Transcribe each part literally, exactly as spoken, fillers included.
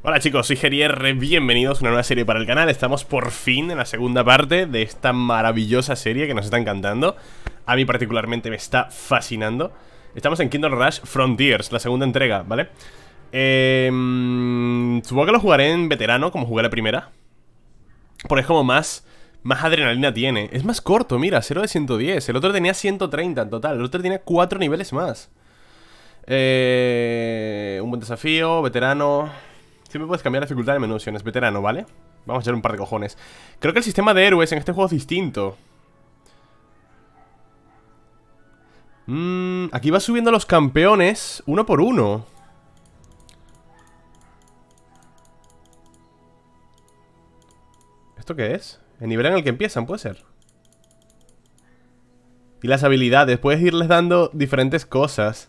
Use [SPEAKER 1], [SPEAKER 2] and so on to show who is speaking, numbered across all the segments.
[SPEAKER 1] Hola chicos, soy Gerier, bienvenidos a una nueva serie para el canal. Estamos por fin en la segunda parte de esta maravillosa serie que nos está encantando. A mí particularmente me está fascinando. Estamos en Kingdom Rush Frontiers, la segunda entrega, ¿vale? Eh, supongo que lo jugaré en veterano, como jugué la primera, porque es como más, más adrenalina tiene. Es más corto, mira, cero de ciento diez. El otro tenía ciento treinta en total, el otro tenía cuatro niveles más. eh, Un buen desafío, veterano. Siempre puedes cambiar la dificultad de menú, opciones, veterano, ¿vale? Vamos a echar un par de cojones. Creo que el sistema de héroes en este juego es distinto. mm, Aquí va subiendo los campeones uno por uno. ¿Esto qué es? El nivel en el que empiezan, puede ser. Y las habilidades, puedes irles dando diferentes cosas.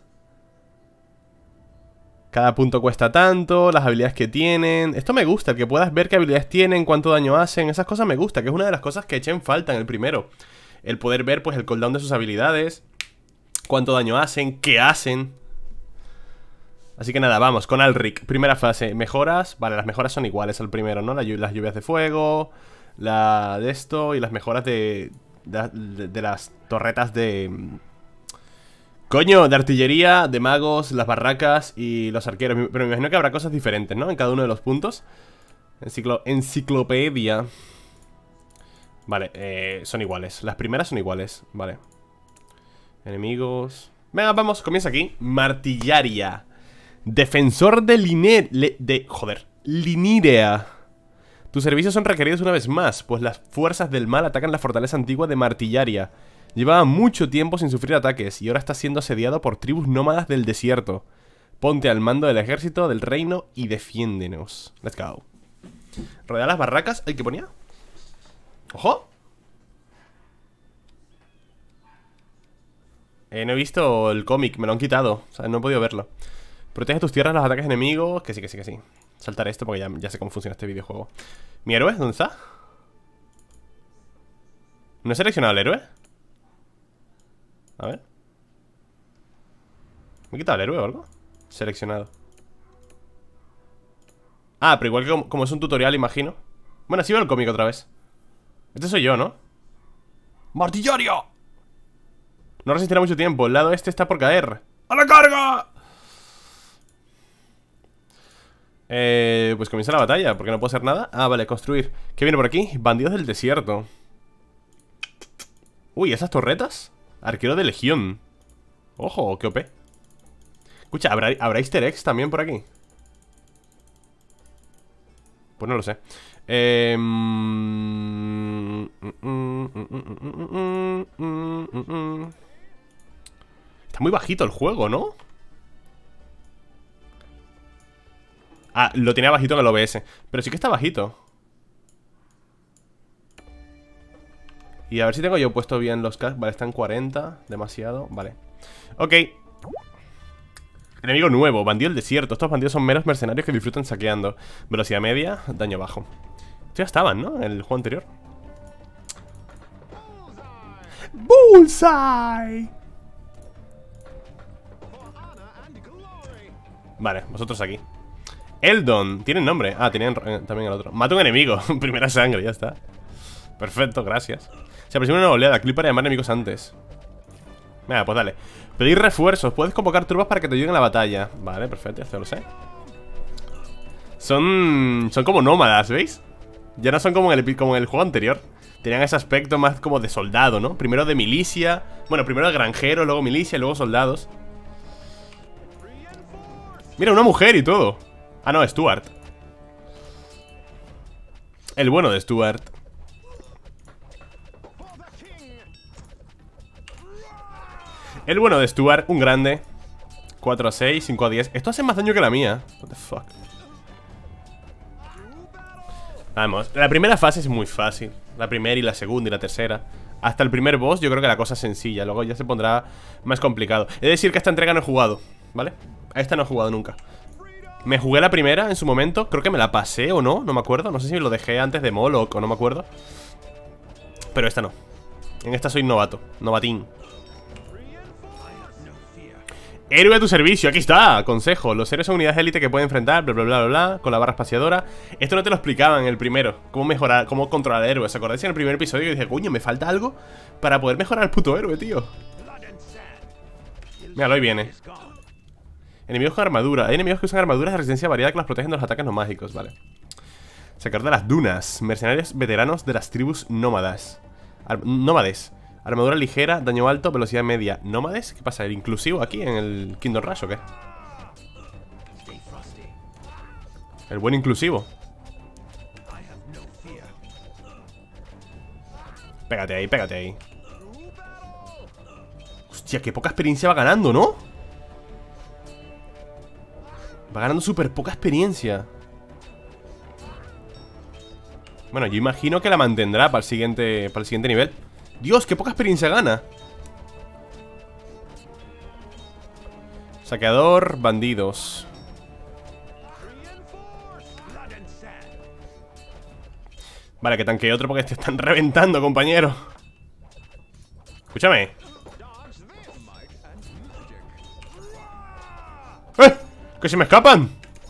[SPEAKER 1] Cada punto cuesta tanto, las habilidades que tienen. Esto me gusta, el que puedas ver qué habilidades tienen, cuánto daño hacen. Esas cosas me gusta, que es una de las cosas que eché en falta en el primero. El poder ver, pues, el cooldown de sus habilidades, cuánto daño hacen, qué hacen. Así que nada, vamos, con Alric. Primera fase, mejoras. Vale, las mejoras son iguales al primero, ¿no? Las lluvias de fuego, la de esto y las mejoras de, de, de, de las torretas de... Coño, de artillería, de magos, las barracas y los arqueros. Pero me imagino que habrá cosas diferentes, ¿no? En cada uno de los puntos. Enciclo Enciclopedia. Vale, eh, son iguales. Las primeras son iguales, vale. Enemigos. Venga, vamos, comienza aquí. Martillaria. Defensor de Liner... de... Joder, Linirea. Tus servicios son requeridos una vez más, pues las fuerzas del mal atacan la fortaleza antigua de Martillaria. Llevaba mucho tiempo sin sufrir ataques y ahora está siendo asediado por tribus nómadas del desierto. Ponte al mando del ejército del reino y defiéndenos. Let's go. Rodea las barracas. ¿Ay, qué ponía? ¡Ojo! Eh, no he visto el cómic, me lo han quitado. O sea, no he podido verlo. Protege tus tierras de los ataques enemigos. Que sí, que sí, que sí. Saltaré esto porque ya, ya sé cómo funciona este videojuego. ¿Mi héroe? ¿Dónde está? ¿No he seleccionado al héroe? A ver. ¿Me he quitado el héroe o algo? Seleccionado. Ah, pero igual que como, como es un tutorial, imagino. Bueno, así veo el cómic otra vez. Este soy yo, ¿no? ¡Martillario! No resistirá mucho tiempo, el lado este está por caer. ¡A la carga! Eh, pues comienza la batalla, porque no puedo hacer nada. Ah, vale, construir. ¿Qué viene por aquí? Bandidos del desierto. Uy, ¿esas torretas? Arquero de legión. Ojo, qué O P. Escucha, ¿habrá, ¿habrá easter eggs también por aquí? Pues no lo sé. eh, mm, mm, mm, mm, mm, mm, mm. Está muy bajito el juego, ¿no? Ah, lo tenía bajito en el O B S. Pero sí que está bajito. Y a ver si tengo yo puesto bien los cascos. Vale, están cuarenta, demasiado, vale. Ok. Enemigo nuevo, bandido del desierto. Estos bandidos son meros mercenarios que disfrutan saqueando. Velocidad media, daño bajo. Estos ya estaban, ¿no? En el juego anterior. ¡Bullseye! Vale, vosotros aquí. Eldon, tienen nombre. Ah, tenían eh, también el otro. Mata un enemigo, primera sangre, ya está. Perfecto, gracias. Se aproxima una oleada, clic para llamar enemigos antes. Venga, pues dale. Pedir refuerzos, puedes convocar tropas para que te ayuden en la batalla. Vale, perfecto, ya lo sé. Son... Son como nómadas, ¿veis? Ya no son como en el, como en el juego anterior. Tenían ese aspecto más como de soldado, ¿no? Primero de milicia. Bueno, primero de granjero, luego milicia, luego soldados. Mira, una mujer y todo. Ah, no, Stuart. El bueno de Stuart. El bueno de Stuart, un grande. Cuatro a seis, cinco a diez. Esto hace más daño que la mía. What the fuck. Vamos, la primera fase es muy fácil. La primera y la segunda y la tercera. Hasta el primer boss yo creo que la cosa es sencilla. Luego ya se pondrá más complicado. Es decir que esta entrega no he jugado, ¿vale? A esta no he jugado nunca. Me jugué la primera en su momento. Creo que me la pasé o no, no me acuerdo. No sé si me lo dejé antes de Moloch o no me acuerdo. Pero esta no. En esta soy novato, novatín. Héroe a tu servicio, aquí está. Consejo, los héroes son unidades élite que pueden enfrentar, bla bla bla bla bla, con la barra espaciadora. Esto no te lo explicaban en el primero. Cómo mejorar, cómo controlar héroes. ¿Os acordáis en el primer episodio? Y dije, coño, me falta algo para poder mejorar al puto héroe, tío. Míralo, ahí viene. Enemigos con armadura. Hay enemigos que usan armaduras de resistencia variada que los protegen de los ataques no mágicos, vale. Sacar de las dunas. Mercenarios veteranos de las tribus nómadas. Ar nómades. Armadura ligera, daño alto, velocidad media. ¿Nómades? ¿Qué pasa? ¿El inclusivo aquí en el Kingdom Rush o qué? El buen inclusivo. Pégate ahí, pégate ahí. Hostia, qué poca experiencia va ganando, ¿no? Va ganando súper poca experiencia. Bueno, yo imagino que la mantendrá para el siguiente, para el siguiente nivel. Dios, qué poca experiencia gana. Saqueador, bandidos. Vale, que tanquee otro porque te están reventando, compañero. Escúchame. ¡Eh! ¡Que se me escapan!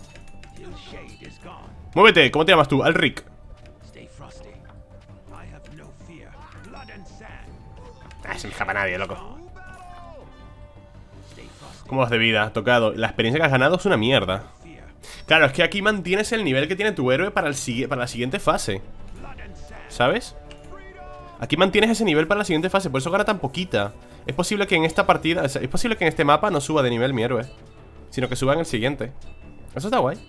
[SPEAKER 1] Muévete, ¿cómo te llamas tú? Alric. Ah, se me escapa nadie, loco. ¿Cómo vas de vida? Tocado. La experiencia que has ganado es una mierda. Claro, es que aquí mantienes el nivel que tiene tu héroe para, el, para la siguiente fase. ¿Sabes? Aquí mantienes ese nivel para la siguiente fase. Por eso gana tan poquita. Es posible que en esta partida, es posible que en este mapa no suba de nivel mi héroe, sino que suba en el siguiente. Eso está guay.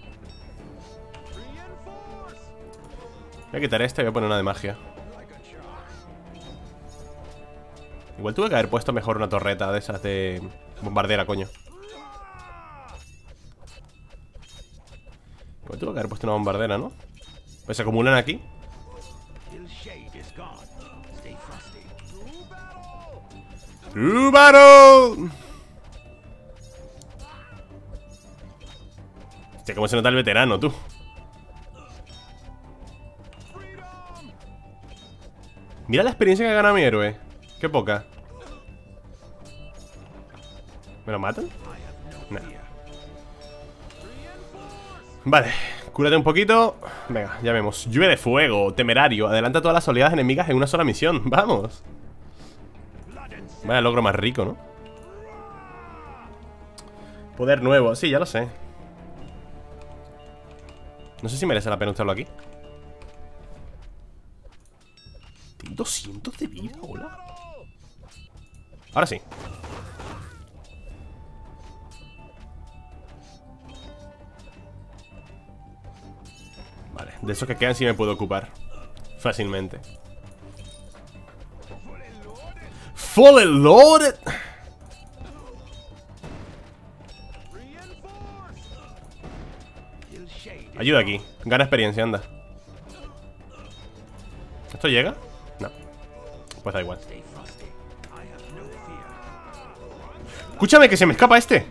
[SPEAKER 1] Voy a quitar este y voy a poner una de magia. Igual tuve que haber puesto mejor una torreta de esas de bombardera, coño. Igual tuve que haber puesto una bombardera, ¿no? Pues se acumulan aquí. ¡True Battle! Hostia, cómo se nota el veterano, tú. Mira la experiencia que gana mi héroe. Qué poca. ¿Me lo matan? No. Vale, cúrate un poquito. Venga, ya vemos. Lluvia de fuego, temerario. Adelanta todas las oleadas enemigas en una sola misión. Vamos. Vaya logro más rico, ¿no? Poder nuevo, sí, ya lo sé. No sé si merece la pena usarlo aquí. Tengo doscientos de vida, hola. Ahora sí. Vale, de esos que quedan sí me puedo ocupar fácilmente. Fully loaded. Ayuda aquí, gana experiencia, anda. ¿Esto llega? No. Pues da igual. Escúchame, que se me escapa este.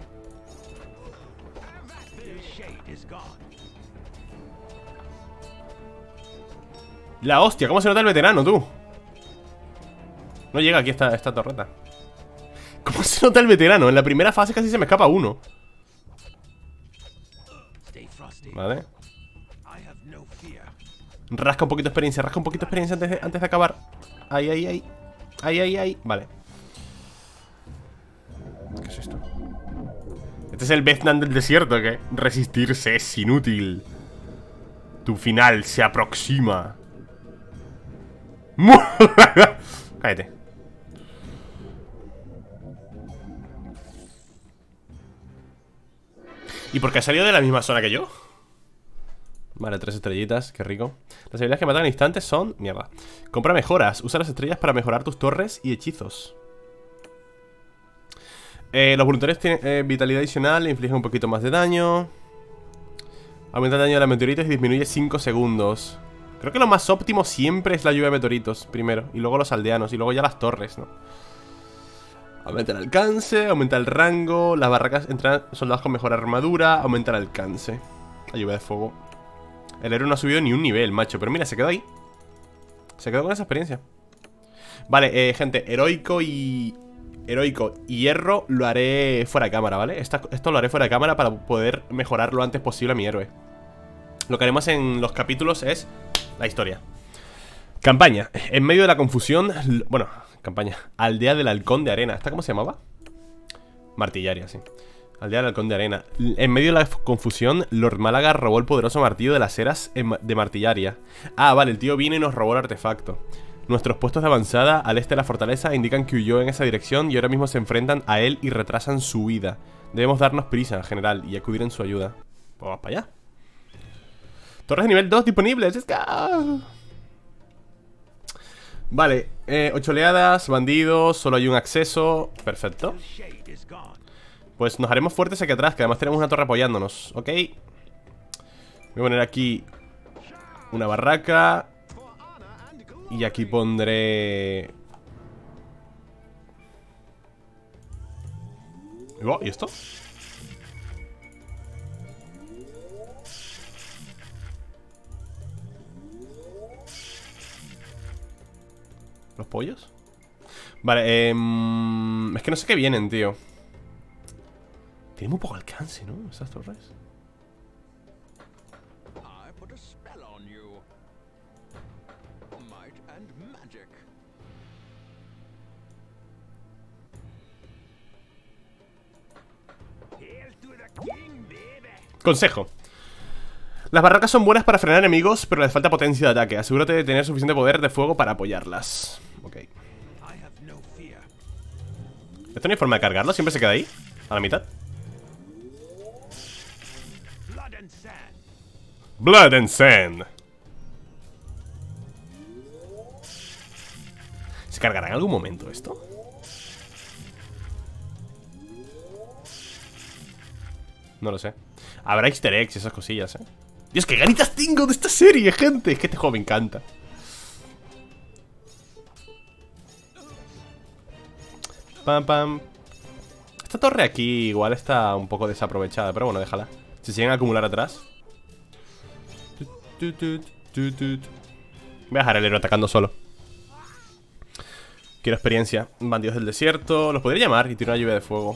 [SPEAKER 1] La hostia, ¿cómo se nota el veterano, tú? No llega aquí esta, esta torreta. ¿Cómo se nota el veterano? En la primera fase casi se me escapa uno. Vale. Rasca un poquito de experiencia, rasca un poquito de experiencia antes de, antes de acabar. Ahí, ahí, ahí. Ahí, ahí, ahí. Vale. ¿Qué es esto? Este es el Vietnam del desierto, ¿qué? Resistirse es inútil. Tu final se aproxima. Cállate. ¿Y por qué ha salido de la misma zona que yo? Vale, tres estrellitas, qué rico. Las habilidades que matan al instante son... Mierda. Compra mejoras. Usa las estrellas para mejorar tus torres y hechizos. eh, Los voluntarios tienen eh, vitalidad adicional. Le infligen un poquito más de daño. Aumenta el daño de los meteoritos y disminuye cinco segundos. Creo que lo más óptimo siempre es la lluvia de meteoritos primero, y luego los aldeanos, y luego ya las torres, ¿no? Aumenta el alcance, aumenta el rango. Las barracas entran soldados con mejor armadura. Aumenta el alcance. La lluvia de fuego. El héroe no ha subido ni un nivel, macho. Pero mira, se quedó ahí. Se quedó con esa experiencia. Vale, eh, gente, heroico y heroico y hierro lo haré fuera de cámara, ¿vale? Esta, esto lo haré fuera de cámara para poder mejorar lo antes posible a mi héroe. Lo que haremos en los capítulos es la historia. Campaña. En medio de la confusión... Bueno, campaña. Aldea del Halcón de Arena. ¿Esta cómo se llamaba? Martillaria, sí. Aldea del Halcón de Arena. En medio de la confusión, Lord Málaga robó el poderoso martillo de las eras de Martillaria. Ah, vale, el tío vino y nos robó el artefacto. Nuestros puestos de avanzada al este de la fortaleza indican que huyó en esa dirección y ahora mismo se enfrentan a él y retrasan su huida. Debemos darnos prisa, general, y acudir en su ayuda. Pues vamos para allá. Torres de nivel dos disponibles. ¡Es que... Vale, eh, ocho oleadas, bandidos, solo hay un acceso. Perfecto. Pues nos haremos fuertes aquí atrás, que además tenemos una torre apoyándonos. Ok. Voy a poner aquí una barraca. Y aquí pondré... Oh, ¿y esto? ¿Los pollos? Vale, eh, es que no sé qué vienen, tío. Tiene muy poco alcance, ¿no? Esas torres. Consejo. Las barracas son buenas para frenar enemigos, pero les falta potencia de ataque. Asegúrate de tener suficiente poder de fuego para apoyarlas. Ok. ¿Esto no hay forma de cargarlo? ¿Siempre se queda ahí? ¿A la mitad? Blood and Sand. ¿Se cargará en algún momento esto? No lo sé. Habrá easter eggs y esas cosillas, eh. Dios, qué ganitas tengo de esta serie, gente. Es que este juego me encanta. Pam, pam. Esta torre aquí igual está un poco desaprovechada, pero bueno, déjala. Se siguen a acumular atrás. Voy a dejar el héroe atacando solo. Quiero experiencia. Bandidos del desierto. Los podría llamar y tirar una lluvia de fuego.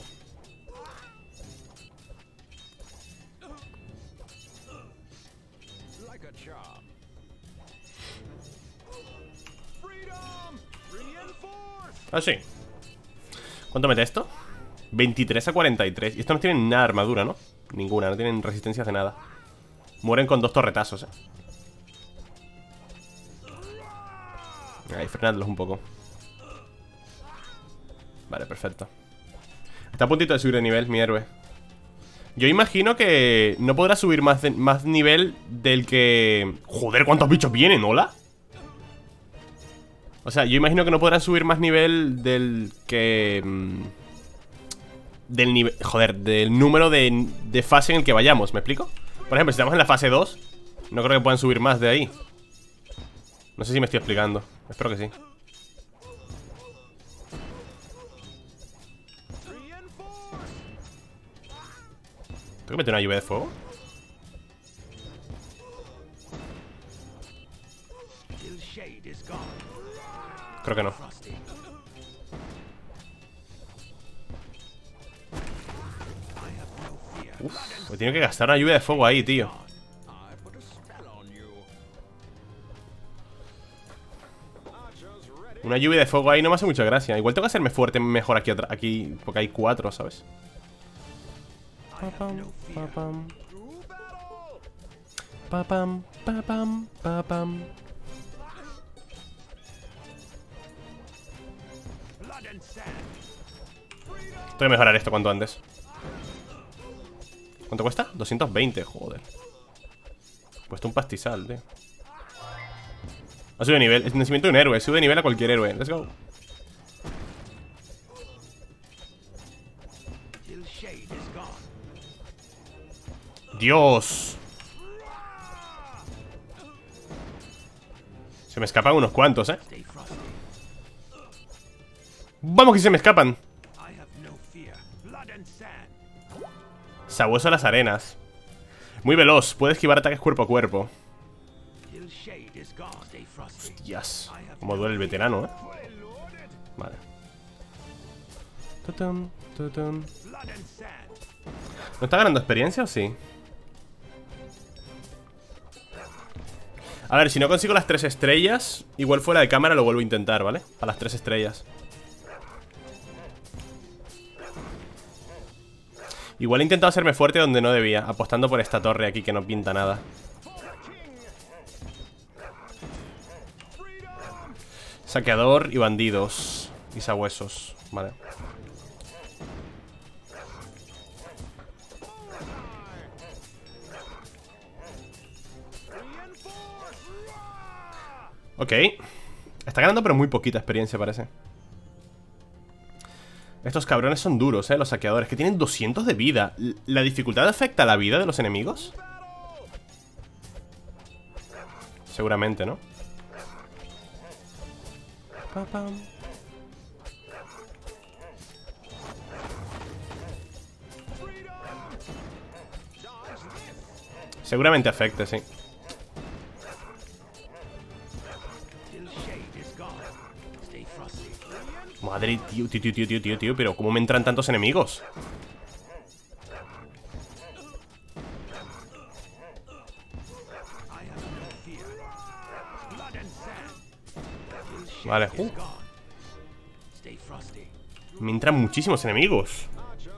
[SPEAKER 1] Ah, sí. ¿Cuánto mete esto? veintitrés a cuarenta y tres. Y estos no tienen nada de armadura, ¿no? Ninguna, no tienen resistencias de nada. Mueren con dos torretazos, eh. Ahí, frenadlos un poco. Vale, perfecto. Está a puntito de subir de nivel, mi héroe. Yo imagino que no podrá subir más, de, más nivel del que... Joder, ¿cuántos bichos vienen? ¿Hola? O sea, yo imagino que no podrán subir más nivel del que... Del nivel... Joder, del número de, de fase en el que vayamos, ¿me explico? Por ejemplo, si estamos en la fase dos, no creo que puedan subir más de ahí. No sé si me estoy explicando. Espero que sí. ¿Tengo que meter una lluvia de fuego? Creo que no. Uf, he tenido que gastar una lluvia de fuego ahí, tío. Una lluvia de fuego ahí no me hace mucha gracia. Igual tengo que hacerme fuerte mejor aquí, aquí porque hay cuatro, ¿sabes? Papam, papam. Papam, papam, papam. Tengo que mejorar esto cuanto antes. ¿Cuánto cuesta? doscientos veinte, joder. Cuesta un pastizal, tío. Ha subido de nivel, es el nacimiento de un héroe. Sube de nivel a cualquier héroe, let's go. Dios. Se me escapan unos cuantos, eh. Vamos que se me escapan. Sabueso a las arenas. Muy veloz, puede esquivar ataques cuerpo a cuerpo. Hostias, como duele el veterano, eh. Vale. Tutun, tutun. ¿No está ganando experiencia o sí? A ver, si no consigo las tres estrellas, igual fuera de cámara lo vuelvo a intentar, ¿vale? Para las tres estrellas. Igual he intentado hacerme fuerte donde no debía, apostando por esta torre aquí que no pinta nada. Saqueador y bandidos. Y sabuesos, vale. Ok. Está ganando pero muy poquita experiencia parece. Estos cabrones son duros, eh, los saqueadores, que tienen doscientos de vida. ¿La dificultad afecta a la vida de los enemigos? Seguramente, ¿no? Seguramente afecte, sí. Madre, tío, tío, tío, tío, tío, tío, tío, pero ¿cómo me entran tantos enemigos? Vale, uh. Me entran muchísimos enemigos.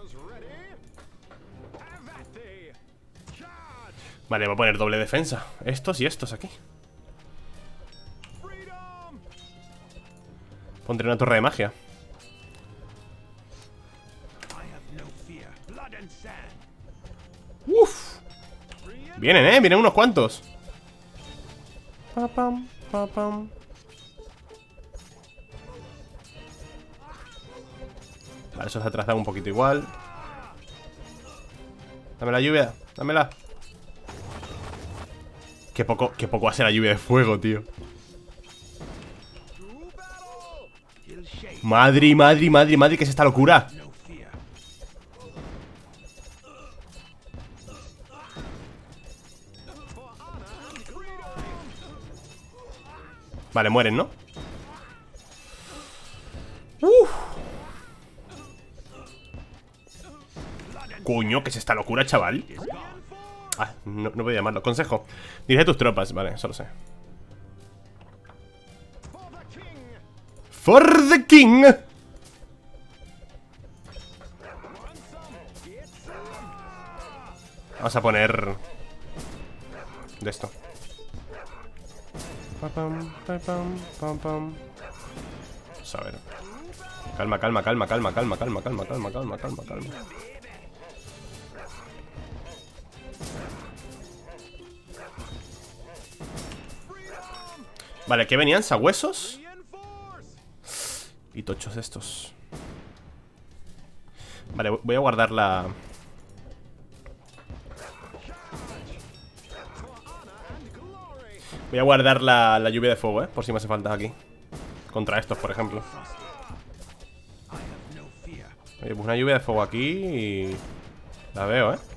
[SPEAKER 1] Vale, voy a poner doble defensa. Estos y estos aquí. Pondré una torre de magia. Uf. Vienen, eh, vienen unos cuantos. Papam, papam. Vale, esos de atrás dan un poquito igual. Dame la lluvia, dámela. Qué poco, qué poco hace la lluvia de fuego, tío. Madre, madre, madre, madre, ¿qué es esta locura? Vale, mueren, ¿no? Uf. Coño, ¿qué es esta locura, chaval? Ah, no, no voy a llamarlo. Consejo. Dirige tus tropas, vale, eso lo sé. For the king. Vamos a poner de esto. Vamos a ver. Calma, calma, calma, calma, calma, calma, calma, calma, calma, calma, calma. Vale, ¿qué venían? ¿Sabuesos? Y tochos estos. Vale, voy a guardar la... Voy a guardar la, la lluvia de fuego, eh, por si me hace falta aquí. Contra estos, por ejemplo. Oye, pues una lluvia de fuego aquí y... La veo, eh.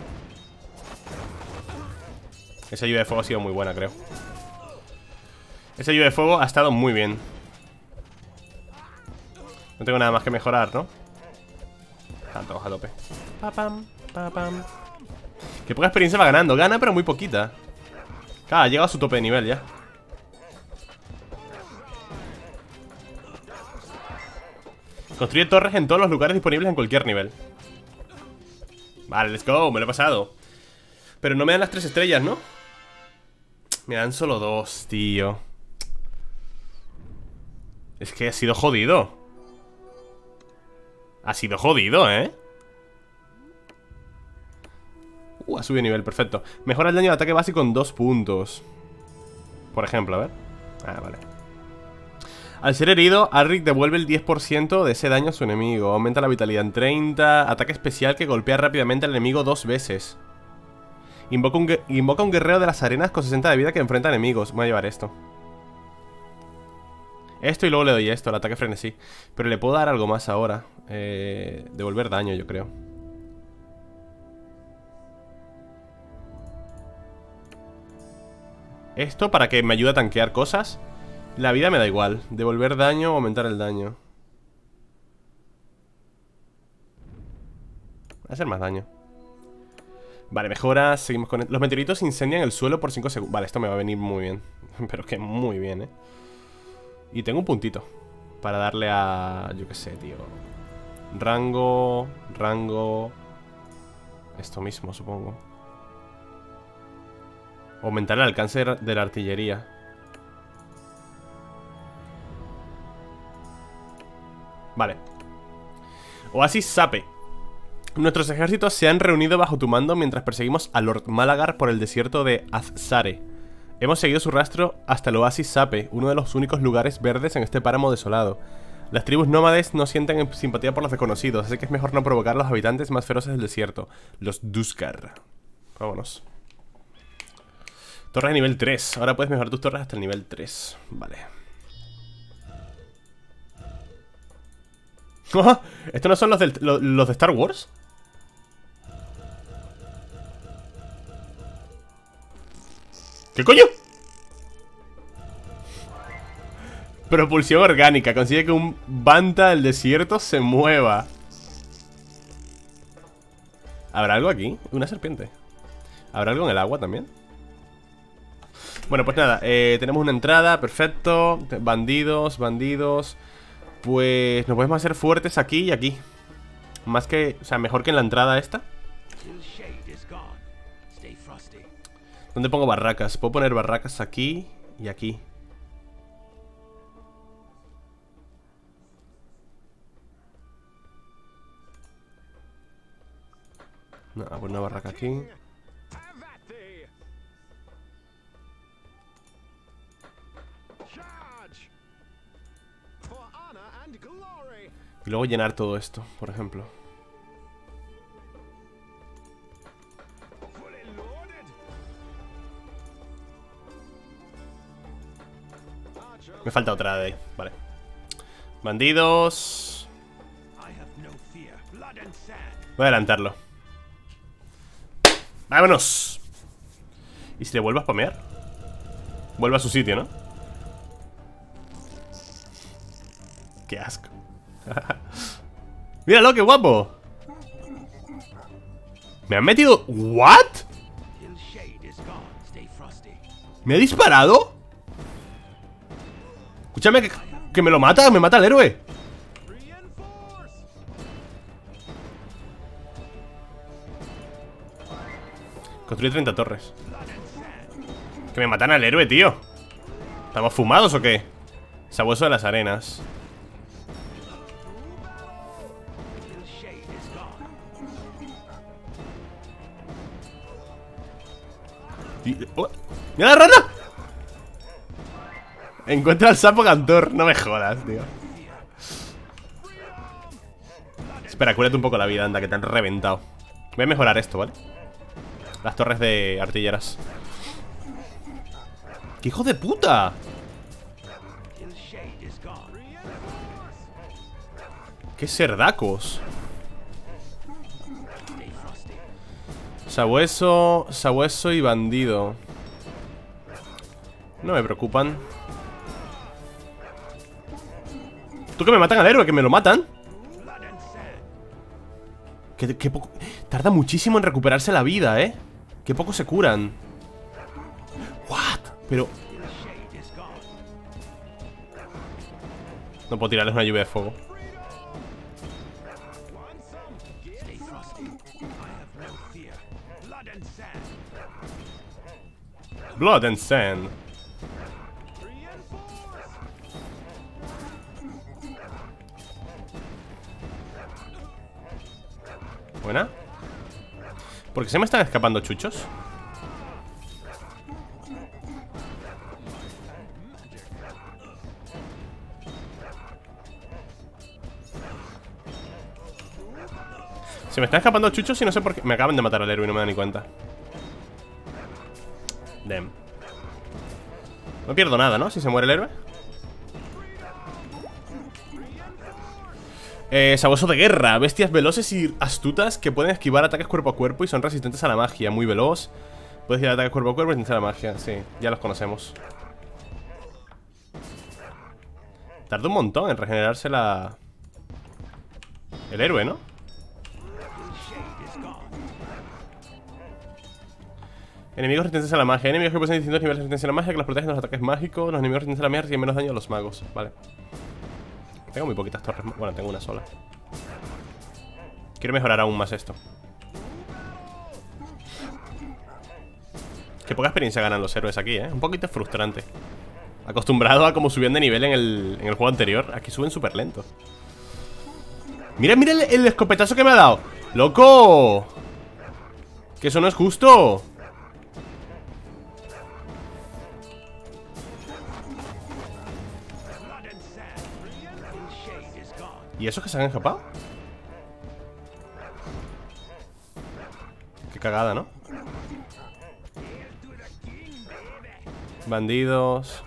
[SPEAKER 1] Esa lluvia de fuego ha sido muy buena, creo. Esa lluvia de fuego ha estado muy bien. No tengo nada más que mejorar, ¿no? Están todos a tope. Papam, papam. Qué poca experiencia va ganando. Gana, pero muy poquita. Claro, ha llegado a su tope de nivel ya. Construye torres en todos los lugares disponibles en cualquier nivel. Vale, let's go, me lo he pasado. Pero no me dan las tres estrellas, ¿no? Me dan solo dos, tío. Es que ha sido jodido. Ha sido jodido, ¿eh? Uh, ha subido nivel, perfecto. Mejora el daño de ataque básico en dos puntos. Por ejemplo, a ver. Ah, vale. Al ser herido, Alric devuelve el diez por ciento de ese daño a su enemigo. Aumenta la vitalidad en treinta. Ataque especial que golpea rápidamente al enemigo dos veces. Invoca un, invoca un guerrero de las arenas con sesenta de vida que enfrenta enemigos. Voy a llevar esto. Esto y luego le doy esto, el ataque frenesí. Pero le puedo dar algo más ahora. eh, Devolver daño, yo creo. Esto para que me ayude a tanquear cosas. La vida me da igual. Devolver daño o aumentar el daño. hacer más daño. Vale, mejora, seguimos con... Los meteoritos incendian el suelo por cinco segundos. Vale, esto me va a venir muy bien. Pero que muy bien, eh. Y tengo un puntito para darle a... Yo qué sé, tío. Rango... Rango... Esto mismo, supongo. Aumentar el alcance de la artillería. Vale. Oasis Sape. Nuestros ejércitos se han reunido bajo tu mando mientras perseguimos a Lord Malagar por el desierto de Azshare. Hemos seguido su rastro hasta el Oasis Sape, uno de los únicos lugares verdes en este páramo desolado. Las tribus nómades no sienten simpatía por los desconocidos, así que es mejor no provocar a los habitantes más feroces del desierto, los Duscar. Vámonos. Torres de nivel tres. Ahora puedes mejorar tus torres hasta el nivel tres. Vale. ¿Estos no son los, del, los, los de Star Wars? ¿Qué coño? Propulsión orgánica. Consigue que un banta del desierto se mueva. ¿Habrá algo aquí? Una serpiente. ¿Habrá algo en el agua también? Bueno, pues nada, eh, tenemos una entrada, perfecto. Bandidos, bandidos. Pues nos podemos hacer fuertes aquí y aquí. Más que, o sea, mejor que en la entrada esta. ¿Dónde pongo barracas? Puedo poner barracas aquí y aquí. No, pues una barraca aquí. Y luego llenar todo esto, por ejemplo. Me falta otra de ahí, vale. Bandidos. Voy a adelantarlo. ¡Vámonos! ¿Y si le vuelvo a spamear? Vuelve a su sitio, ¿no? ¡Qué asco! ¡Míralo, qué guapo! ¿Me han metido? ¿What? ¿Me ha disparado? Escúchame, que, que me lo mata, me mata el héroe. Construir treinta torres. Que me matan al héroe, tío. ¿Estamos fumados o qué? Sabueso de las arenas. ¡Oh! ¡Mira la rana! Encuentra al sapo cantor. No me jodas, tío. Espera, cúrate un poco la vida, anda, que te han reventado. Voy a mejorar esto, ¿vale? Las torres de artilleras. ¡Qué hijo de puta! ¡Qué cerdacos! Sabueso, sabueso y bandido. No me preocupan. ¿Tú que me matan al héroe? ¿Que me lo matan? Que, que poco... Tarda muchísimo en recuperarse la vida, ¿eh? Que poco se curan. What? Pero... No puedo tirarles una lluvia de fuego. Blood and Sand. Buena. ¿Por qué se me están escapando chuchos? Se me están escapando chuchos y no sé por qué. Me acaban de matar al héroe y no me da ni cuenta. Damn. No pierdo nada, ¿no? Si se muere el héroe. Eh, sabueso de guerra. Bestias veloces y astutas que pueden esquivar ataques cuerpo a cuerpo y son resistentes a la magia. Muy veloz. Puedes esquivar ataques cuerpo a cuerpo y resistentes a la magia. Sí, ya los conocemos. Tarda un montón en regenerarse la... El héroe, ¿no? Enemigos resistentes a la magia. Enemigos que poseen distintos niveles de resistencia a la magia que los protegen de los ataques mágicos. Los enemigos resistentes a la magia reciben menos daño a los magos. Vale. Tengo muy poquitas torres. Bueno, tengo una sola. Quiero mejorar aún más esto. Qué poca experiencia ganan los héroes aquí, ¿eh? Un poquito frustrante. Acostumbrado a cómo subían de nivel en el, en el juego anterior. Aquí suben súper lento. Mira, mira el, el escopetazo que me ha dado. ¡Loco! Que eso no es justo. ¿Y esos que se han escapado? Qué cagada, ¿no? Bandidos.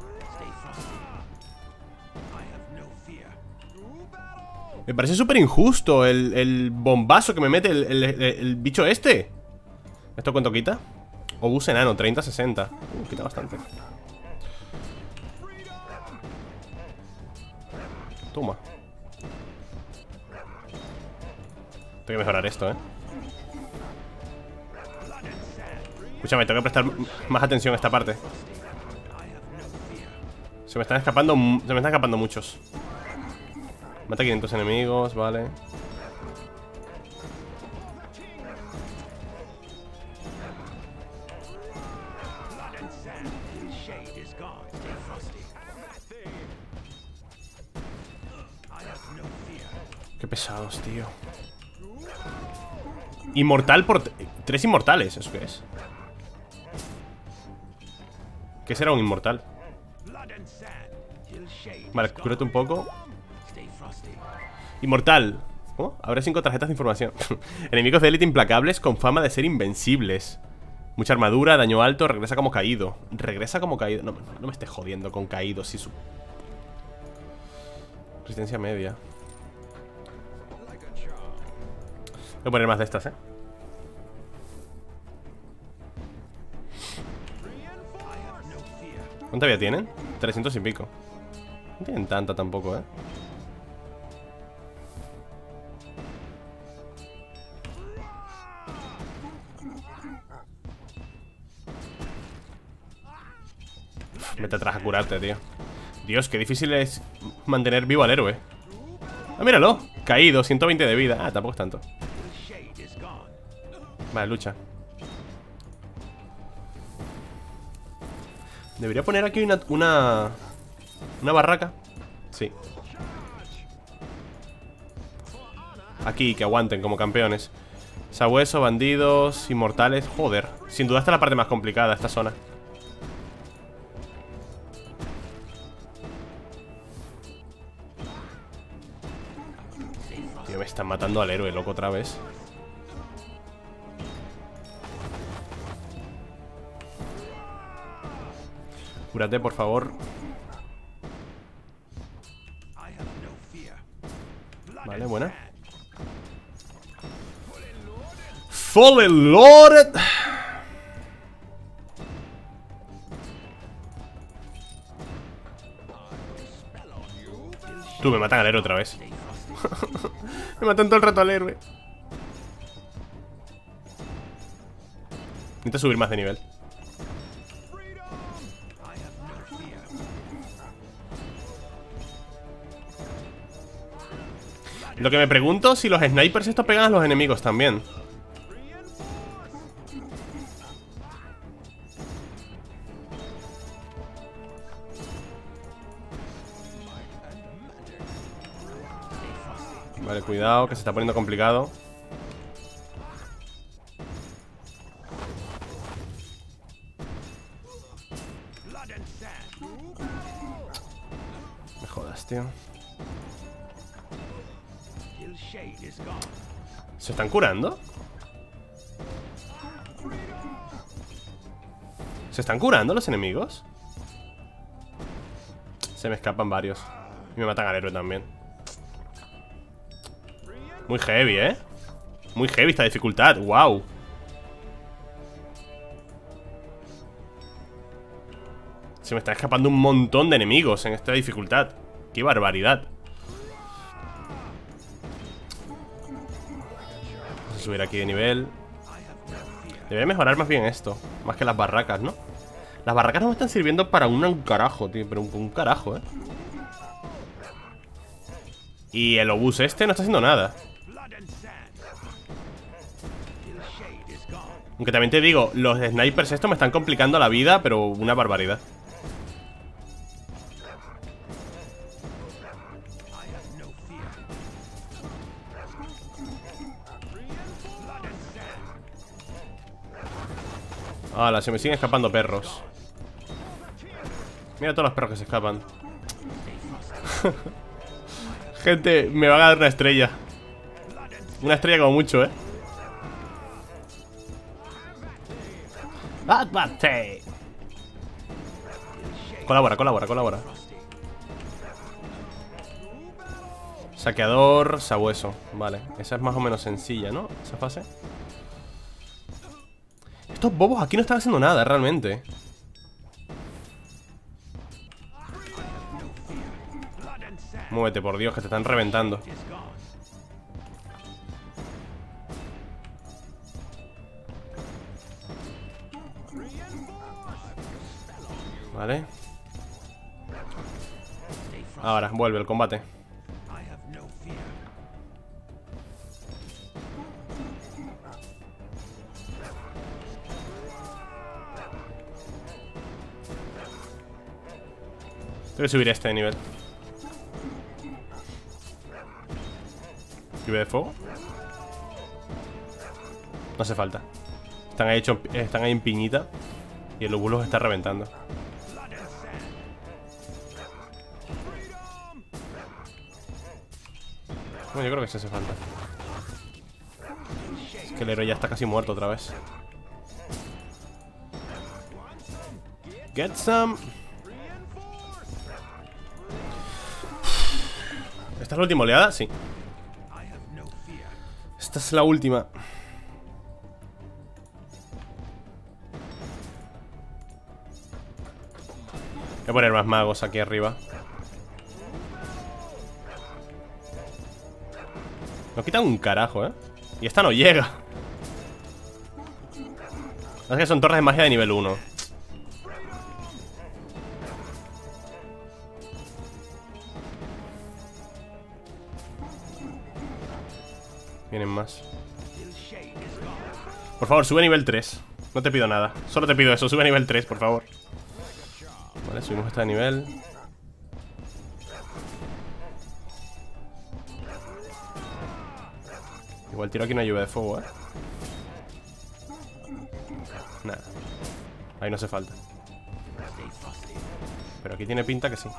[SPEAKER 1] Me parece súper injusto el, el bombazo que me mete el, el, el, el bicho este. ¿Esto cuánto quita? Obús enano, treinta a sesenta. Uh, quita bastante. Toma. Tengo que mejorar esto, eh. Escúchame, tengo que prestar más atención a esta parte. Se me están escapando. Se me están escapando muchos. Mata quinientos enemigos, vale. Qué pesados, tío. Inmortal por... Tres inmortales, ¿eso qué es? ¿Qué será un inmortal? Vale, cúrate un poco. Inmortal. ¿Cómo? Abre cinco tarjetas de información. Enemigos de élite implacables con fama de ser invencibles. Mucha armadura, daño alto, regresa como caído. Regresa como caído. No, no me estés jodiendo con caído, si su... Resistencia media. Voy a poner más de estas, eh. ¿Cuánta vida tienen? trescientos y pico. No tienen tanta tampoco, eh. Vete atrás a curarte, tío. Dios, qué difícil es mantener vivo al héroe. Ah, míralo, caído, ciento veinte de vida. Ah, tampoco es tanto. Vale, lucha. Debería poner aquí una... Una, una barraca. Sí. Aquí, que aguanten como campeones. Sabueso, bandidos, inmortales. Joder, sin duda esta es la parte más complicada, esta zona. Tío, me están matando al héroe, loco, otra vez. Cúrate, por favor. Vale, buena. Fallen Lord. Tú, me matan al héroe otra vez. Me matan todo el rato al héroe. Necesito subir más de nivel. Lo que me pregunto, si los snipers estos pegan a los enemigos también. Vale, cuidado, que se está poniendo complicado. Me jodas, tío. ¿Se están curando? ¿Se están curando los enemigos? Se me escapan varios. Y me matan al héroe también. Muy heavy, ¿eh? Muy heavy esta dificultad, wow. Se me está escapando un montón de enemigos en esta dificultad. ¡Qué barbaridad! Vamos a subir aquí de nivel. Debería mejorar más bien esto, más que las barracas, ¿no? Las barracas no me están sirviendo para un carajo, tío. Pero un, un carajo, ¿eh? Y el obús este no está haciendo nada. Aunque también te digo, los snipers estos me están complicando la vida, pero una barbaridad. Hala, se me siguen escapando perros. Mira todos los perros que se escapan. Gente, me van a dar una estrella. Una estrella como mucho, ¿eh? ¡Bate! Colabora, colabora, colabora. Saqueador, sabueso. Vale, esa es más o menos sencilla, ¿no? Esa fase. Estos bobos aquí no están haciendo nada, realmente. Muévete, por Dios, que te están reventando. Vale. Ahora, vuelve el combate. Tengo que subir este de nivel. ¿Lluvia de fuego? No hace falta. Están ahí, hecho, están ahí en piñita. Y el óvulo está reventando. Bueno, yo creo que sí hace falta. Es que el héroe ya está casi muerto otra vez. Get some. ¿Esta es la última oleada? Sí. Esta es la última. Voy a poner más magos aquí arriba. Nos quitan un carajo, ¿eh? Y esta no llega. Es que son torres de magia de nivel uno. Vienen más. Por favor, sube a nivel tres. No te pido nada, solo te pido eso, sube a nivel tres, por favor. Vale, subimos hasta nivel. Igual tiro aquí una lluvia de fuego, ¿eh? Nada. Ahí no hace falta. Pero aquí tiene pinta que sí.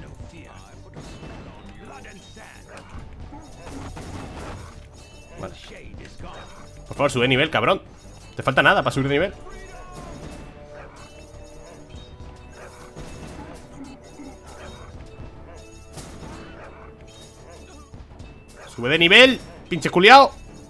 [SPEAKER 1] Vale. Por favor, sube de nivel, cabrón. Te falta nada para subir de nivel. Sube de nivel, pinche culiao.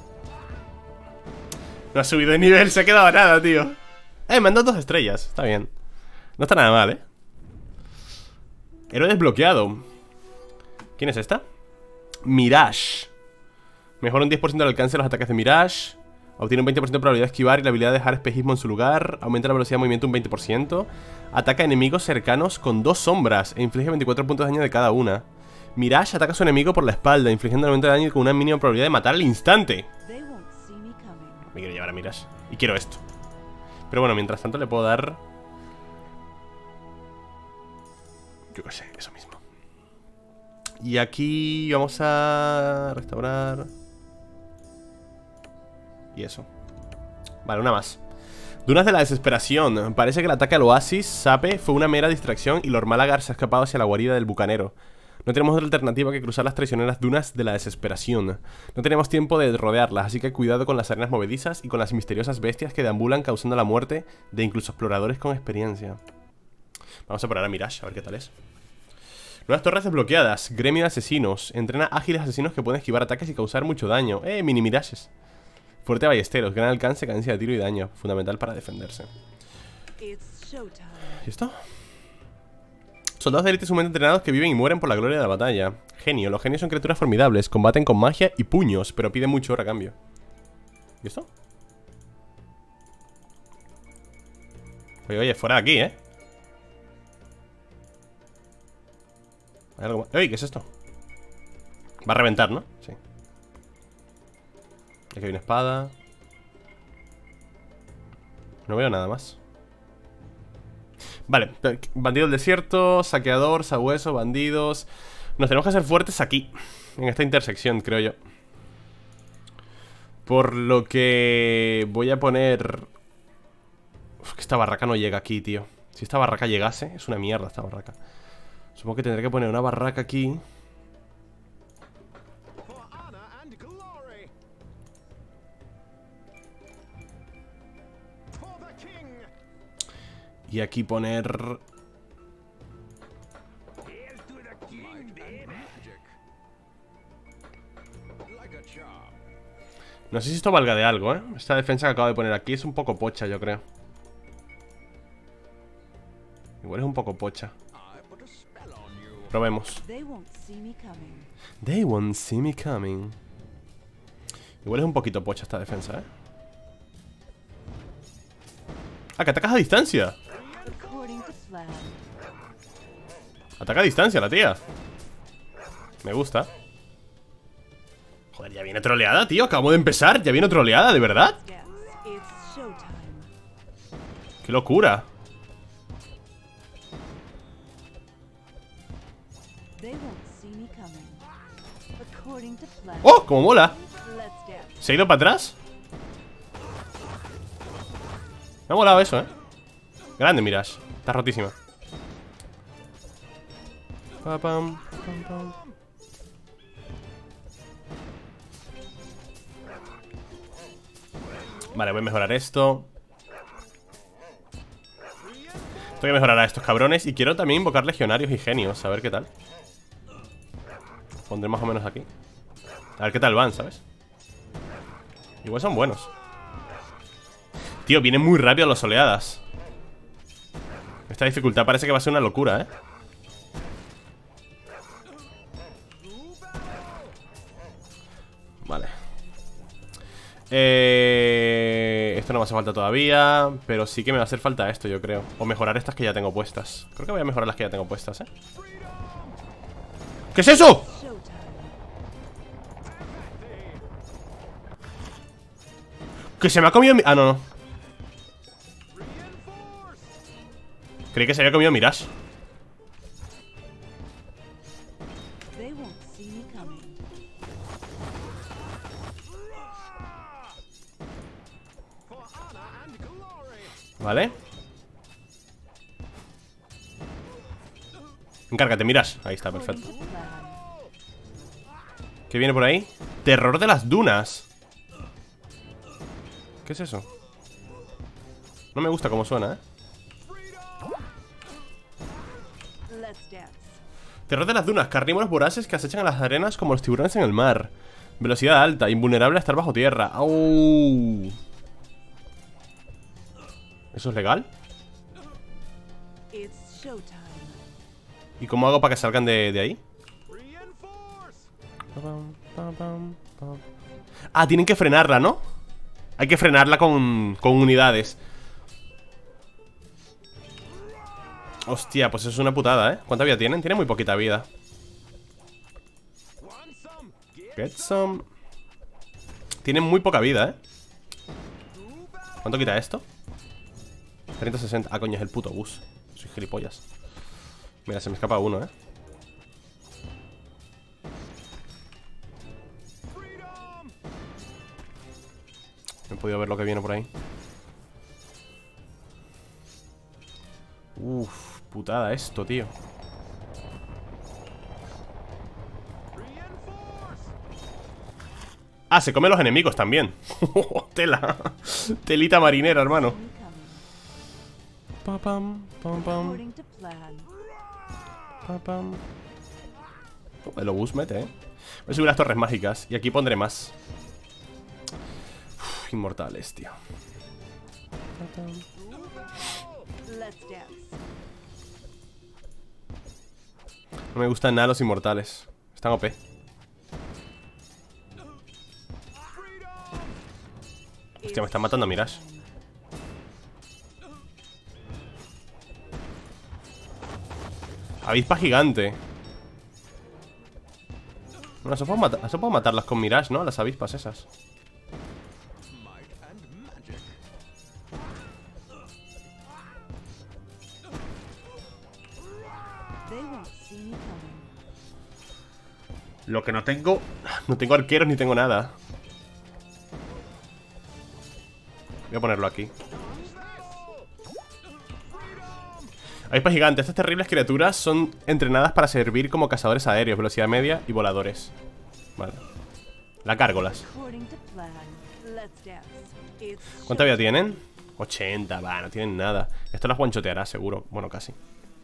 [SPEAKER 1] No ha subido de nivel, se ha quedado nada, tío. Eh, me han dado dos estrellas, está bien. No está nada mal, eh. Héroe desbloqueado. ¿Quién es esta? Mirage. Mejora un diez por ciento del alcance de los ataques de Mirage. Obtiene un veinte por ciento de probabilidad de esquivar y la habilidad de dejar espejismo en su lugar. Aumenta la velocidad de movimiento un veinte por ciento. Ataca a enemigos cercanos con dos sombras e inflige veinticuatro puntos de daño de cada una. Mirage ataca a su enemigo por la espalda, infligiendo noventa de daño con una mínima probabilidad de matar al instante. Me quiero llevar a Mirage. Y quiero esto. Pero bueno, mientras tanto le puedo dar... Yo qué sé, eso mismo. Y aquí vamos a restaurar... Y eso. Vale, una más. Dunas de la desesperación. Parece que el ataque al oasis Sape fue una mera distracción y Lord Malagar se ha escapado hacia la guarida del bucanero. No tenemos otra alternativa que cruzar las traicioneras dunas de la desesperación. No tenemos tiempo de rodearlas, así que cuidado con las arenas movedizas y con las misteriosas bestias que deambulan causando la muerte de incluso exploradores con experiencia. Vamos a poner a Mirage, a ver qué tal es. Nuevas torres desbloqueadas. Gremio de asesinos. Entrena ágiles asesinos que pueden esquivar ataques y causar mucho daño. Eh, mini Mirages. Fuerte ballesteros, gran alcance, cadencia de tiro y daño. Fundamental para defenderse. ¿Y esto? Soldados de élite sumamente entrenados que viven y mueren por la gloria de la batalla. Genio, los genios son criaturas formidables. Combaten con magia y puños, pero piden mucho oro a cambio. ¿Y esto? Oye, oye, fuera de aquí, ¿eh? ¿Hay algo más? ¡Ey! ¿Qué es esto? Va a reventar, ¿no? Sí. Aquí hay una espada. No veo nada más. Vale, bandido del desierto, saqueador, sabueso, bandidos. Nos tenemos que hacer fuertes aquí, en esta intersección, creo yo. Por lo que voy a poner... Uf, que esta barraca no llega aquí, tío. Si esta barraca llegase, es una mierda esta barraca. Supongo que tendré que poner una barraca aquí. Y aquí poner... No sé si esto valga de algo, ¿eh? Esta defensa que acabo de poner aquí es un poco pocha, yo creo. Igual es un poco pocha. Probemos. They won't see me coming. Igual es un poquito pocha esta defensa, ¿eh? Ah, que atacas a distancia. Ataca a distancia la tía. Me gusta. Joder, ya viene troleada, tío. Acabo de empezar, ya viene troleada, ¿de verdad? ¡Qué locura! ¡Oh! ¡Cómo mola! ¿Se ha ido para atrás? Me ha molado eso, ¿eh? Grande, Mirage. Está rotísima. Pa, pam, pam, pam. Vale, voy a mejorar esto. Tengo que mejorar a estos cabrones. Y quiero también invocar legionarios y genios. A ver qué tal. Pondré más o menos aquí. A ver qué tal van, ¿sabes? Igual son buenos. Tío, vienen muy rápido las oleadas. Esta dificultad parece que va a ser una locura, ¿eh? Vale. Eh, esto no me hace falta todavía. Pero sí que me va a hacer falta esto, yo creo. O mejorar estas que ya tengo puestas. Creo que voy a mejorar las que ya tengo puestas, ¿eh? ¿Qué es eso? Que se me ha comido mi... Ah, no, no. Creí que se había comido Mirage. Vale. Encárgate, Mirage. Ahí está, perfecto. ¿Qué viene por ahí? Terror de las dunas. ¿Qué es eso? No me gusta cómo suena, ¿eh? Terror de las dunas. Carnívoros voraces que acechan a las arenas como los tiburones en el mar. Velocidad alta. Invulnerable a estar bajo tierra. ¡Au! ¿Eso es legal? ¿Y cómo hago para que salgan de, de ahí? Ah, tienen que frenarla, ¿no? Hay que frenarla con, con unidades. Hostia, pues eso es una putada, ¿eh? ¿Cuánta vida tienen? Tienen muy poquita vida. Get some. Tienen muy poca vida, ¿eh? ¿Cuánto quita esto? treinta sesenta. Ah, coño, es el puto bus. Soy gilipollas. Mira, se me escapa uno, ¿eh? No he podido ver lo que viene por ahí. Uff, putada esto, tío. Ah, se come los enemigos también. Tela. Telita marinera, hermano. Pa, pam, pam, pam. Pa, pam. Oh, el obús mete, eh. Voy a subir las torres mágicas. Y aquí pondré más. Uf, inmortales, tío. Pa, pam. No me gustan nada los inmortales. Están O P. Hostia, me están matando a Mirage. Avispa gigante. Bueno, eso puedo, matar, eso puedo matarlas con Mirage, ¿no? Las avispas esas. Lo que no tengo... No tengo arqueros ni tengo nada. Voy a ponerlo aquí. Avispas gigantes. Estas terribles criaturas son entrenadas para servir como cazadores aéreos, velocidad media y voladores. Vale. La cárgolas. ¿Cuánta vida tienen? ochenta, va, no tienen nada. Esto las guanchoteará, seguro. Bueno, casi.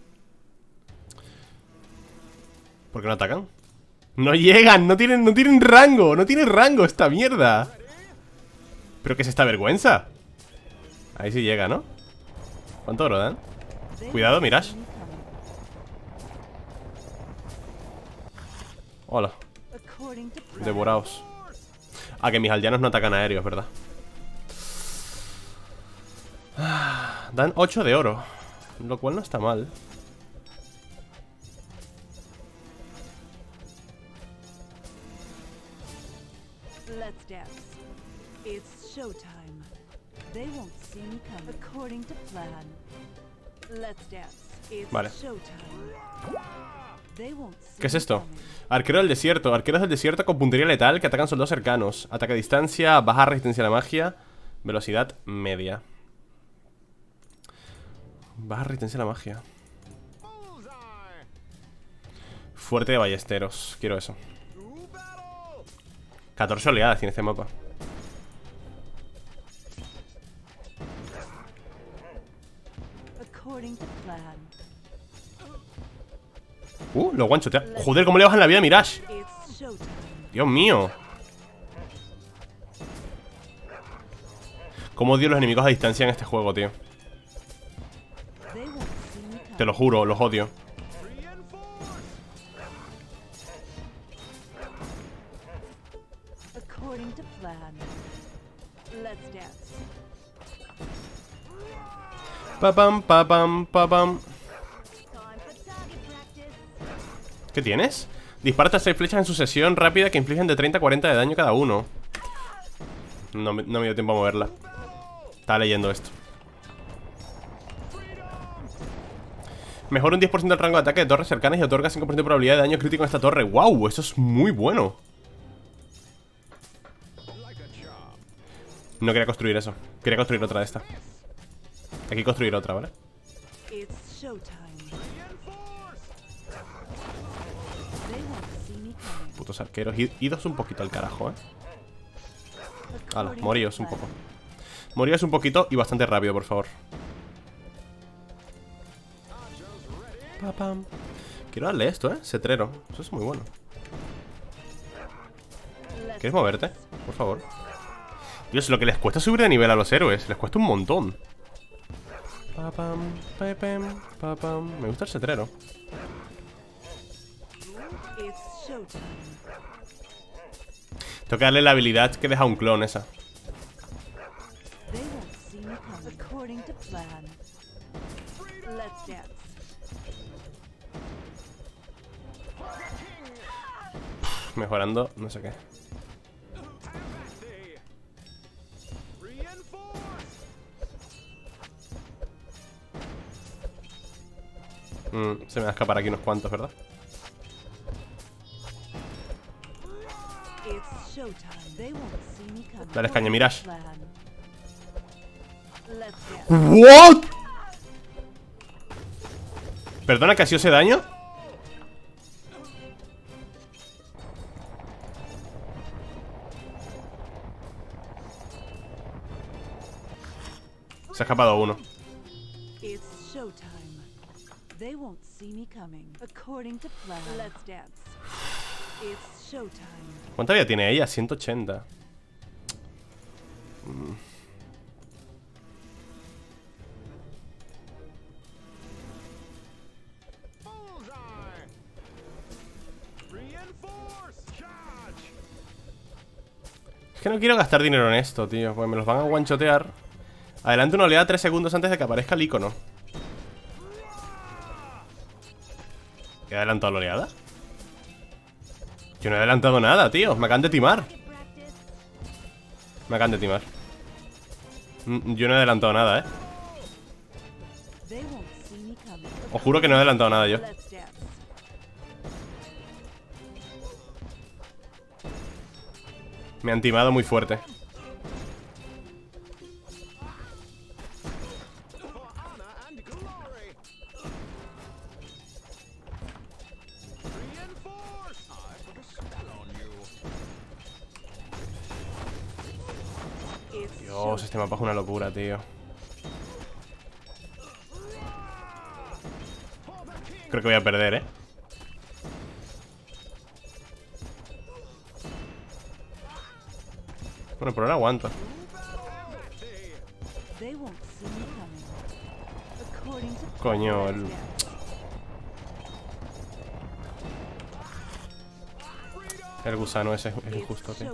[SPEAKER 1] ¿Por qué no atacan? No llegan, no tienen, no tienen rango. No tienen rango esta mierda. ¿Pero qué es esta vergüenza? Ahí sí llega, ¿no? ¿Cuánto oro dan? Cuidado, Mirage. Hola. Devoraos. Ah, que mis aldeanos no atacan aéreos, ¿verdad? Ah, dan ocho de oro, lo cual no está mal.
[SPEAKER 2] Let's dance. It's showtime. They won't see me coming according to plan. Let's dance. It's
[SPEAKER 1] vale.
[SPEAKER 2] Showtime. They won't see
[SPEAKER 1] ¿Qué es esto? Arquero del desierto. Arqueros del desierto con puntería letal que atacan soldados cercanos. Ataque a distancia, baja resistencia a la magia, velocidad media. Baja resistencia a la magia. Fuerte de ballesteros. Quiero eso. catorce oleadas tiene este mapa. Uh, lo guanchotea. Joder, cómo le bajan la vida a Mirage. Dios mío. Cómo odio los enemigos a distancia en este juego, tío. Te lo juro, los odio. Pa pam, pa pam, pa pam. ¿Qué tienes? Dispara hasta seis flechas en sucesión rápida que infligen de treinta a cuarenta de daño cada uno. No me, no me dio tiempo a moverla. Estaba leyendo esto. Mejora un diez por ciento el rango de ataque de torres cercanas y otorga cinco por ciento de probabilidad de daño crítico en esta torre. ¡Wow! Eso es muy bueno. No quería construir eso. Quería construir otra de esta. Aquí construir otra, ¿vale? Putos arqueros. Idos un poquito al carajo, ¿eh? Hala, moríos un poco. Moríos un poquito y bastante rápido, por favor. Papam. Quiero darle esto, ¿eh? Cetrero. Eso es muy bueno. ¿Quieres moverte? Por favor. Dios, lo que les cuesta subir de nivel a los héroes. Les cuesta un montón. Papam, pepem, papam. Me gusta el cetrero. Tengo que darle la habilidad que deja un clon esa. Pff, mejorando, no sé qué. Mm, se me va a escapar aquí unos cuantos, ¿verdad? Dale caña, Mirage. ¿What? ¿Perdona que ha sido ese daño? Se ha escapado uno. ¿Cuánta vida tiene ella? ciento ochenta. Mm. Es que no quiero gastar dinero en esto, tío, porque me los van a guanchotear. Adelante una oleada tres segundos antes de que aparezca el icono. ¿He adelantado la oleada? Yo no he adelantado nada, tío. Me acaban de timar. Me acaban de timar. Yo no he adelantado nada, eh. Os juro que no he adelantado nada yo. Me han timado muy fuerte. Dios, este mapa es una locura, tío. Creo que voy a perder, eh. Bueno, por ahora aguanto. Coño, el... El gusano ese es injusto, tío.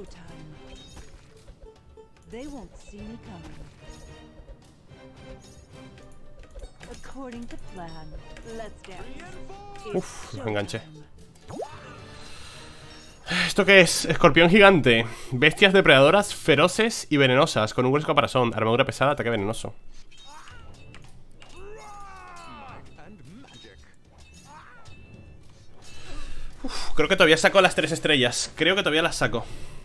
[SPEAKER 1] Uf, me enganché. ¿Esto qué es? Escorpión gigante. Bestias depredadoras feroces y venenosas. Con un grueso caparazón. Armadura pesada, ataque venenoso. Uf, creo que todavía saco las tres estrellas. Creo que todavía las saco.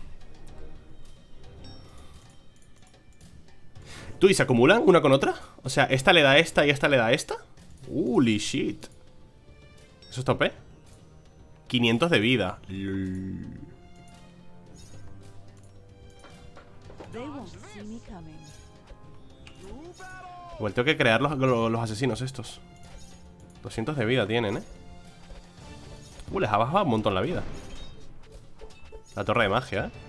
[SPEAKER 1] ¿Tú y se acumulan una con otra? O sea, esta le da a esta y esta le da a esta. Holy shit. ¿Eso es tope? quinientos de vida. Igual tengo que crear los, los, los asesinos estos. doscientos de vida tienen, eh. Uh, les ha bajado un montón la vida. La torre de magia, eh.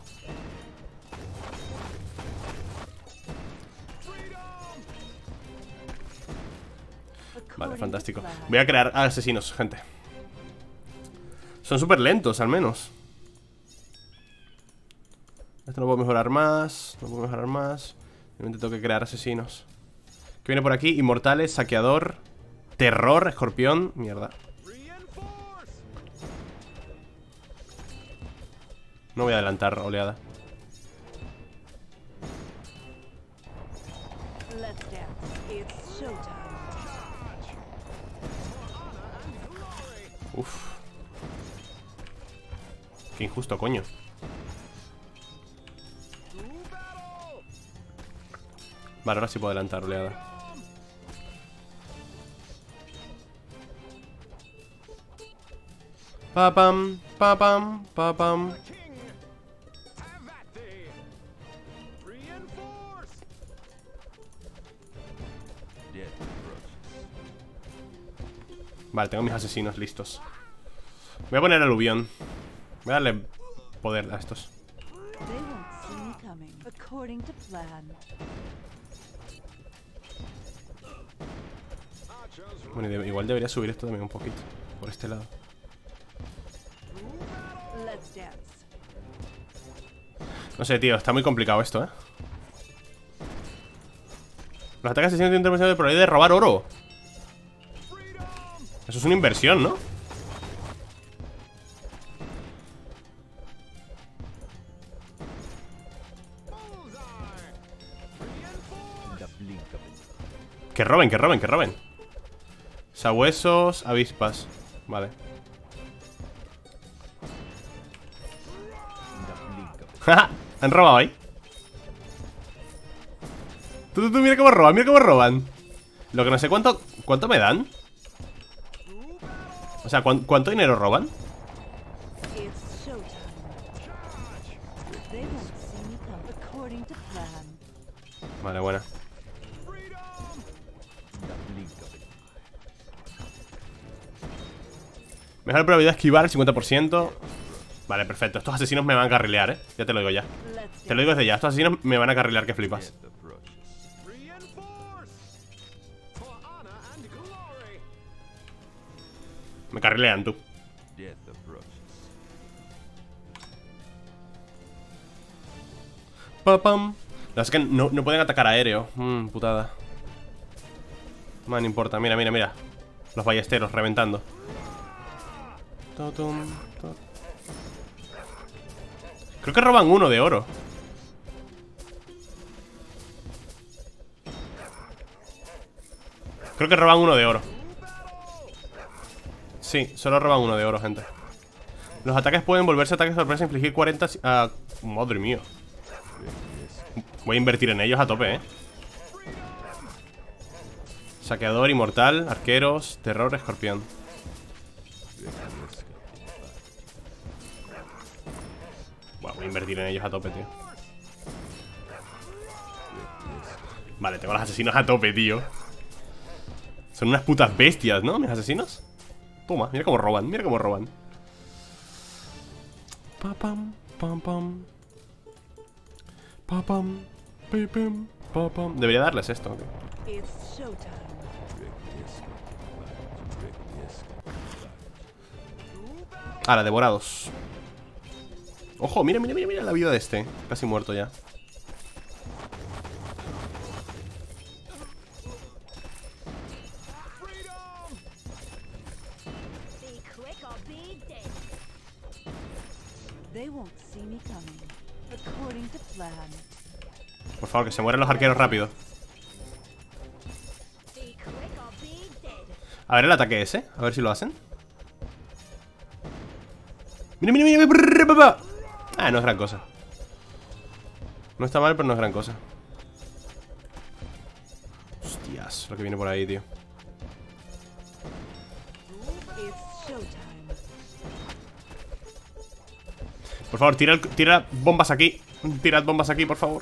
[SPEAKER 1] Vale, fantástico. Voy a crear asesinos, gente. Son súper lentos, al menos. Esto no puedo mejorar más. No puedo mejorar más. Simplemente tengo que crear asesinos. ¿Qué viene por aquí? Inmortales, saqueador, terror, escorpión. Mierda. No voy a adelantar oleada. Uf. Qué injusto, coño. Vale, ahora sí puedo adelantar oleada. Pa pam, pa pam, pa pam. Vale, tengo mis asesinos listos. Voy a poner aluvión. Voy a darle poder a estos. Bueno, igual debería subir esto también un poquito. Por este lado. No sé, tío, está muy complicado esto, eh. Los ataques asesinos tienen intervención de probabilidad de robar oro. Eso es una inversión, ¿no? Que roben, que roben, que roben. Sabuesos, avispas. Vale. Han robado ahí. Tú, tú, tú, mira cómo roban, mira cómo roban. Lo que no sé cuánto. ¿Cuánto me dan? O sea, ¿cu ¿cuánto dinero roban? Vale, buena. Mejor probabilidad de esquivar el cincuenta por ciento. Vale, perfecto. Estos asesinos me van a carrilear, eh. Ya te lo digo ya. Te lo digo desde ya. Estos asesinos me van a carrilear, que flipas. Me carrilean, tú. Pa pam. No, es que no, no pueden atacar aéreo. Mmm, putada. No, no importa. Mira, mira, mira. Los ballesteros reventando. Totum, to- Creo que roban uno de oro. Creo que roban uno de oro. Sí, solo roban uno de oro, gente. Los ataques pueden volverse ataques sorpresa e infligir cuarenta... Uh, madre mía. Voy a invertir en ellos a tope, eh. Saqueador, inmortal, arqueros, terror, escorpión. Bueno, voy a invertir en ellos a tope, tío. Vale, tengo a los asesinos a tope, tío. Son unas putas bestias, ¿no? Mis asesinos. Toma, mira cómo roban, mira cómo roban. Pa pam, pam pam. Pa pam, pi, pim, pa pam. Debería darles esto, tío.
[SPEAKER 2] It's showtime.
[SPEAKER 1] Ahora, devorados. Ojo, mira, mira, mira, mira la vida de este. Casi muerto ya.
[SPEAKER 2] They won't see me coming. According to plan.
[SPEAKER 1] Por favor, que se mueran los arqueros rápido. A ver el ataque ese, a ver si lo hacen. Mira, mira, mira, mira, papá. Ah, no es gran cosa. No está mal, pero no es gran cosa. Hostias, lo que viene por ahí, tío.
[SPEAKER 2] It's showtime.
[SPEAKER 1] Por favor, tira, tira bombas aquí. Tirad bombas aquí, por favor.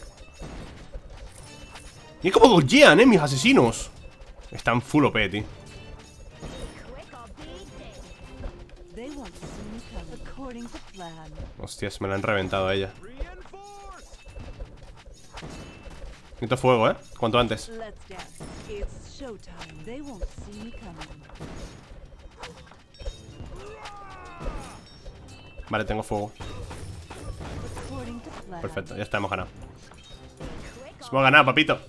[SPEAKER 1] Mira cómo dodgean, eh, mis asesinos. Están full O P, tío.
[SPEAKER 2] They won't see me coming. According to plan.
[SPEAKER 1] Hostias, me la han reventado a ella. Necesito fuego, eh. Cuanto antes.
[SPEAKER 2] Let's dance. It's showtime. They won't see me coming.
[SPEAKER 1] Vale, tengo fuego.
[SPEAKER 2] According to plan.
[SPEAKER 1] Perfecto, ya está, hemos ganado. Hemos ganado, papito.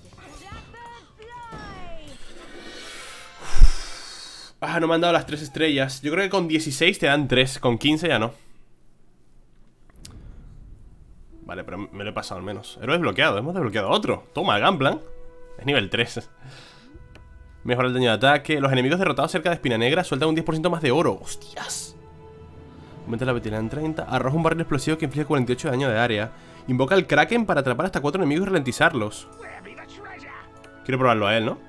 [SPEAKER 1] Ah, no me han dado las tres estrellas. Yo creo que con dieciséis te dan tres. Con quince ya no. Vale, pero me lo he pasado al menos. Héroe desbloqueado, hemos desbloqueado otro. Toma, Gunplan. Es nivel tres. Mejora el daño de ataque. Los enemigos derrotados cerca de Espina Negra sueltan un diez por ciento más de oro. ¡Hostias! Aumenta la vitalidad en treinta. Arroja un barril explosivo que inflige cuarenta y ocho de daño de área. Invoca al Kraken para atrapar hasta cuatro enemigos y ralentizarlos. Quiero probarlo a él, ¿no?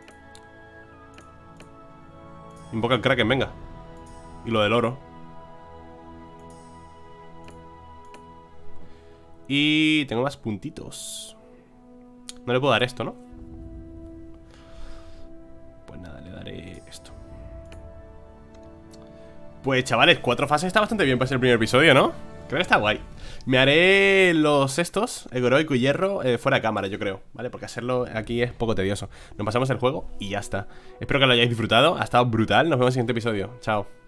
[SPEAKER 1] Invoca al Kraken, venga. Y lo del oro. Y tengo más puntitos. No le puedo dar esto, ¿no? Pues nada, le daré esto. Pues chavales, cuatro fases está bastante bien para ser el primer episodio, ¿no? Creo que está guay. Me haré los estos, heroico y hierro, eh, fuera de cámara, yo creo, ¿vale? Porque hacerlo aquí es poco tedioso. Nos pasamos el juego y ya está. Espero que lo hayáis disfrutado, ha estado brutal. Nos vemos en el siguiente episodio, chao.